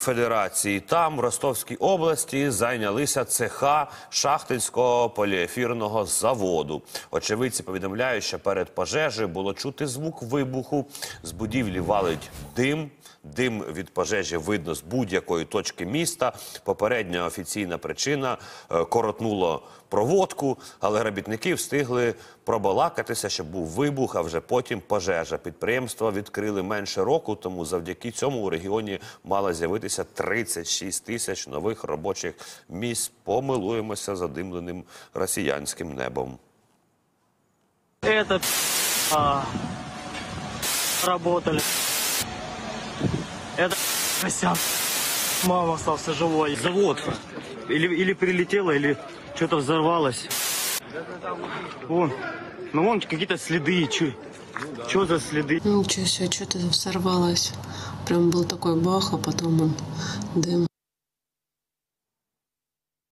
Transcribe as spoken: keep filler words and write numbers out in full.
Федерації. Там, в Ростовській області, зайнялися цеха Шахтинського поліефірного заводу. Очевидці повідомляють, що перед пожежею було чути звук вибуху. З будівлі валить дим. Дим від пожежі видно з будь-якої точки міста. Попередня офіційна причина – коротнуло проводку, але робітники встигли пробалакатися, що був вибух, а вже потім пожежа. Підприємство відкрили менше року, тому завдяки цьому у регіоні мало з'явитися тридцять шість тисяч нових робочих місць. Помилуємося задимленим росіянським небом. Это а, работали. Это Косян. Мама остался живой. Завод. Или, или прилетело, или что-то взорвалось. Вон. Ну вон какие-то следы. Что за следы? Ничего себе, что-то взорвалось. Прям был такой бах, а потом он дым.